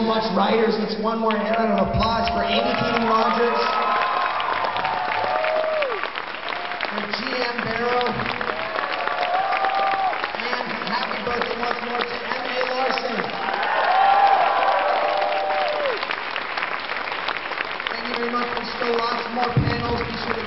much, writers. Let's one more round of applause for Amy Keating Rogers, for GM Barrow, and happy birthday once more to M.A.Larson. Thank you very much. There's still lots more panels. Be sure to